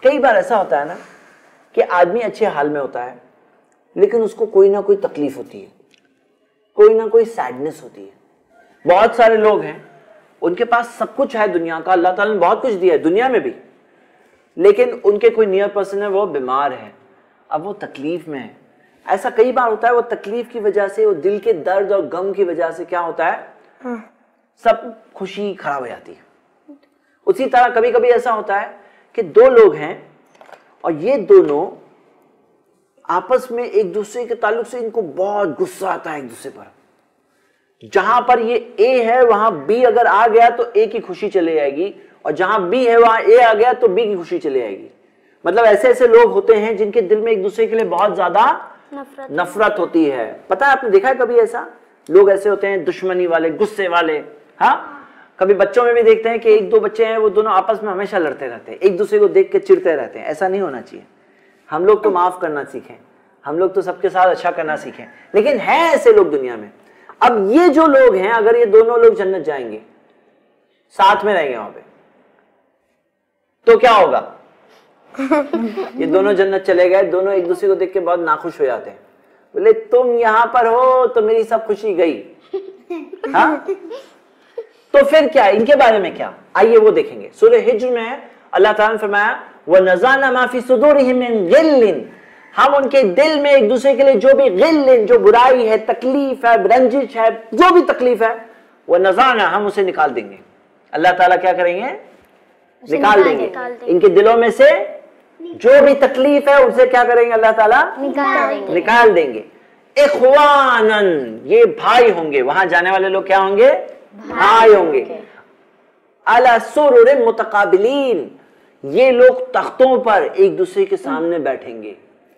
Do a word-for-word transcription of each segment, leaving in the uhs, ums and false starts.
कई बार ऐसा होता है ना कि आदमी अच्छे हाल में होता है लेकिन उसको कोई ना कोई तकलीफ होती है, कोई ना कोई सैडनेस होती है। बहुत सारे लोग हैं उनके पास सब कुछ है दुनिया का, अल्लाह ताला ने बहुत कुछ दिया है दुनिया में भी, लेकिन उनके कोई नियर पर्सन है वो बीमार है, अब वो तकलीफ में है। ऐसा कई बार होता है, वो तकलीफ की वजह से, वो दिल के दर्द और गम की वजह से क्या होता है, हाँ। सब खुशी खराब हो जाती है। उसी तरह कभी कभी ऐसा होता है कि दो लोग हैं और ये दोनों आपस में एक दूसरे के ताल्लुक से इनको बहुत गुस्सा आता है एक दूसरे पर। जहां पर ये ए है वहां बी अगर आ गया तो ए की खुशी चली जाएगी, और जहां बी है वहां ए आ गया तो बी की खुशी चली जाएगी। मतलब ऐसे ऐसे लोग होते हैं जिनके दिल में एक दूसरे के लिए बहुत ज्यादा नफरत नफरत होती है। पता है आपने देखा है कभी ऐसा? लोग ऐसे होते हैं दुश्मनी वाले, गुस्से वाले। हाँ, कभी बच्चों में भी देखते हैं कि एक दो बच्चे हैं वो दोनों आपस में हमेशा लड़ते रहते हैं, एक दूसरे को देख के चिढ़ते रहते हैं। ऐसा नहीं होना चाहिए। हम लोग तो माफ करना सीखें, हम लोग तो सबके साथ अच्छा करना सीखें, लेकिन है ऐसे लोग दुनिया में। अब ये जो लोग हैं, अगर ये दोनों लोग जन्नत जाएंगे, साथ में रहेंगे वहां पे, तो क्या होगा? ये दोनों जन्नत चले गए, दोनों एक दूसरे को देख के बहुत नाखुश हो जाते हैं, बोले तुम यहां पर हो तो मेरी सब खुशी गई। हाँ, तो फिर क्या, इनके बारे में क्या, आइए वो देखेंगे। सूरह हिज्र में अल्लाह ताला ने फरमाया वनज़अना मा फी सुदूरिहिम मिन गिल्लिन, हम उनके दिल में एक दूसरे के लिए जो भी गिल्लिन, जो बुराई है, तकलीफ है, रंजिश है, जो भी तकलीफ है, वो नज़अना, हम उसे निकाल देंगे। अल्लाह ताला क्या करेंगे? निकाल देंगे। निकाल देंगे इनके दिलों में से जो भी तकलीफ है उसे क्या करेंगे? अल्लाह ताला निकाल देंगे, निकाल देंगे। इख्वानन, ये भाई होंगे, वहां जाने वाले लोग क्या होंगे? भाई होंगे। अला सुरुरिन मुतकाबिलीन, ये लोग तख्तों पर एक दूसरे के सामने बैठेंगे।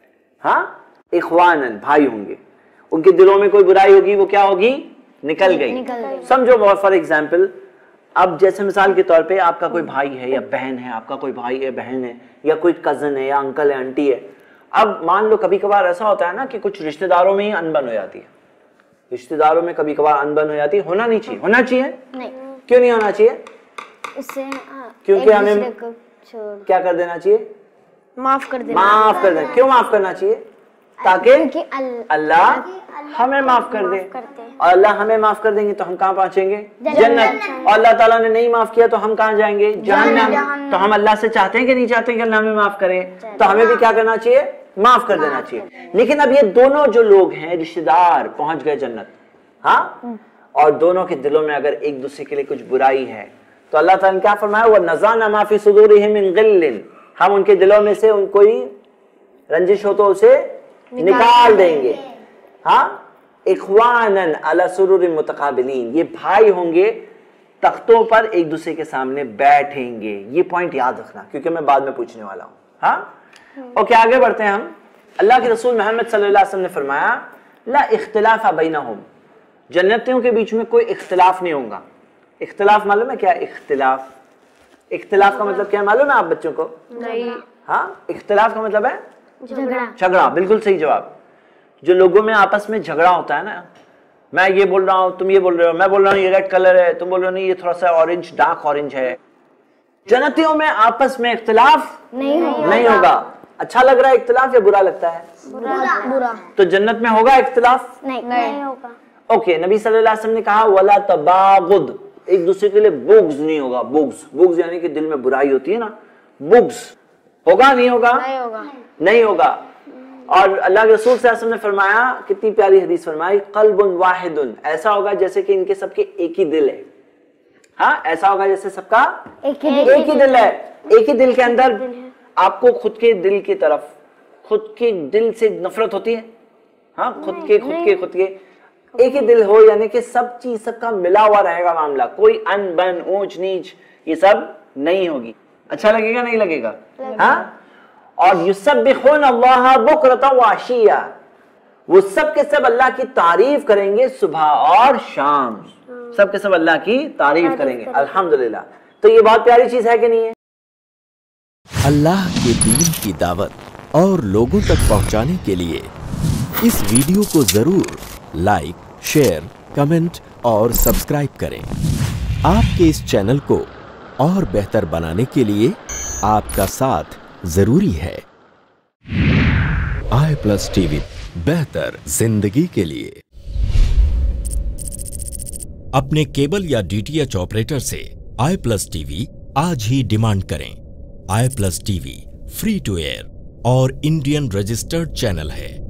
हाँ, इख्वानन, भाई होंगे। उनके दिलों में कोई बुराई होगी, वो क्या होगी? निकल गई। समझो फॉर एग्जाम्पल, अब जैसे मिसाल के तौर पे आपका कोई भाई है या बहन है, आपका कोई भाई है, बहन है, या कोई कजन है, या अंकल है, आंटी है। अब मान लो कभी कभार ऐसा होता है ना कि कुछ रिश्तेदारों में ही अनबन हो जाती है, रिश्तेदारों में कभी कभार अनबन हो जाती है। होना नहीं चाहिए, होना चाहिए नहीं। क्यों नहीं होना चाहिए? उससे क्योंकि हमें क्या कर देना चाहिए? माफ कर देना। माफ कर देना। क्यों माफ करना चाहिए? ताकि अल्लाह हमें माफ कर दे, और अल्लाह हमें माफ कर देंगे तो हम कहाँ पहुंचेंगे? जन्नत। और अल्लाह ताला ने नहीं माफ किया तो हम कहाँ जाएंगे? जहन्नम। तो हम अल्लाह से चाहते हैं कि नहीं चाहते हैं कि अल्लाह हमें माफ करे? तो हमें भी क्या करना चाहिए? माफ कर देना चाहिए। लेकिन अब ये दोनों जो लोग हैं रिश्तेदार पहुंच गए जन्नत, हाँ, और दोनों के दिलों में अगर एक दूसरे के लिए कुछ बुराई है तो अल्लाह ताला ने क्या फरमाया? वनज़अना मा फी सुदूरिहिम मिन गिल्लिन, हम उनके दिलों में से उन कोई रंजिश हो तो उसे निकाल देंगे। हाँ, इख्वानन अला सुरुरिन मुतकाबिलीन, ये भाई होंगे, तख्तों पर एक दूसरे के सामने बैठेंगे। ये पॉइंट याद रखना क्योंकि मैं बाद में पूछने वाला हूं। हाँ, ओके, आगे बढ़ते हैं हम। अल्लाह के रसूल मोहम्मद सल्लल्लाहु अलैहि वसल्लम ने फरमाया ला इख्तिलाफ बैनहुम, जन्नतियों के बीच में कोई इख्तिलाफ नहीं होगा। इख्तिलाफ मालूम है क्या? इख्तिलाफ, इख्तिलाफ का मतलब क्या है मालूम है आप बच्चों को? नहीं। हाँ, इख्तिलाफ का मतलब है झगड़ा। झगड़ा, बिल्कुल सही जवाब। जो लोगों में आपस में झगड़ा होता है ना, मैं ये बोल रहा हूँ, तुम ये बोल रहे हो, मैं बोल रहा हूँ ये रेड कलर है, तुम बोल रहे हो नहीं ये थोड़ा सा ऑरेंज, डार्क ऑरेंज है। जन्नतियों में आपस में इख्तिलाफ नहीं, नहीं होगा। अच्छा लग रहा है इख्तिलाफ या बुरा लगता है? बुरा। बुरा। तो जन्नत में होगा इख्तिलाफ? नहीं, नहीं होगा। ओके, नबी सल्लल्लाहु अलैहि वसल्लम ने कहा वला तबागुद, एक दूसरे के लिए बुग्ज नहीं होगा। बुग्ज, बुग्ज यानी कि दिल में बुराई होती है ना, बुग्ज होगा नहीं होगा? नहीं होगा, नहीं होगा। और अल्लाह के रसूल सल्लल्लाहु अलैहि वसल्लम ने फरमाया, कितनी प्यारी हदीस फरमाई, कल्बुन वाहिदुन, ऐसा होगा जैसे कि इनके सबके एक ही दिल है। हाँ, ऐसा होगा जैसे सबका एक ही एक ही दिल है। एक ही दिल के अंदर आपको खुद के दिल की तरफ, खुद के दिल से नफरत होती है? हाँ, खुद के खुद के खुद के एक ही दिल हो, यानी कि सब चीज सबका मिला हुआ रहेगा मामला, कोई अनबन, ऊंच नीच, ये सब नहीं होगी। अच्छा लगेगा नहीं लगेगा? हाँ, और युसब्बिहून अल्लाह बुकरतन व अशिया, वो सब के सब अल्लाह की तारीफ करेंगे सुबह और शाम, सब के सब अल्लाह की तारीफ करेंगे, अल्हम्दुलिल्लाह। तो ये बहुत प्यारी चीज है कि नहीं है? अल्लाह के दीन की दावत और लोगों तक पहुंचाने के लिए इस वीडियो को जरूर लाइक, शेयर, कमेंट और सब्सक्राइब करें। आपके इस चैनल को और बेहतर बनाने के लिए आपका साथ जरूरी है। आई प्लस टीवी, बेहतर जिंदगी के लिए। अपने केबल या डीटीएच ऑपरेटर से आई प्लस टीवी आज ही डिमांड करें। I plus TV free to air और इंडियन रजिस्टर्ड चैनल है।